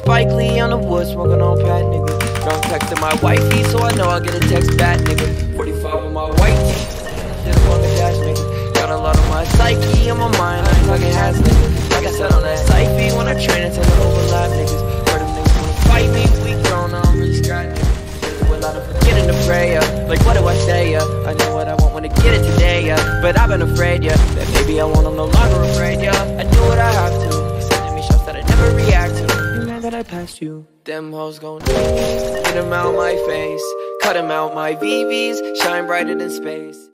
Spike Lee on the wood, smoking on Pat, nigga. Drunk texting my wifey, so I know I'll get a text back, nigga. 45 on my white tee, shit on the dash, nigga. Got a lot on my psyche, on my mind, I'm talking hats, nigga. Like I said on that psyche, when I train until I overlap, niggas. Heard them niggas wanna fight me, we grown, I'm really scared, nigga. A lot of forgetting to pray, like what do I say, I know what I want when I get it today, but I've been afraid, that maybe I won't, I'm no longer afraid, I do what I have to, sending me shots that I never react to. You mad that I passed you? Them hoes gon' need me, get them out my face, cut them out my VVs, shine brighter than space.